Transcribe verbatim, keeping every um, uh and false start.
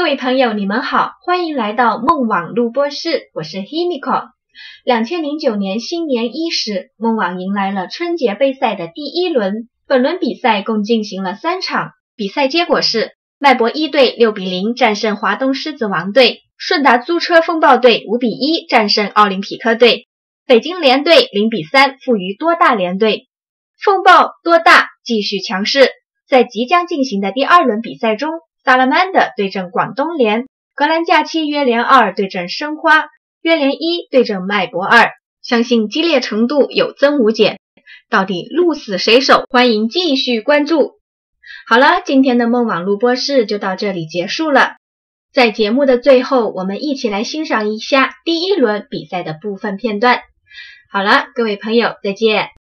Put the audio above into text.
位朋友，你们好，欢迎来到梦网录播室，我是 Himiko。二零零九年新年伊始，梦网迎来了春节杯赛的第一轮。本轮比赛共进行了三场，比赛结果是脉搏一队六比零战胜华东狮子王队，顺达租车风暴队五比一战胜奥林匹克队，北京联队零比三负于多大联队。风暴多大继续强势，在即将进行的第二轮比赛中，萨拉曼德对阵广东联，格兰假期约联二对阵申花，约联一对阵脉搏二，相信激烈程度有增无减，到底鹿死谁手？欢迎继续关注。好了，今天的梦网录播室就到这里结束了。在节目的最后，我们一起来欣赏一下第一轮比赛的部分片段。好了，各位朋友，再见。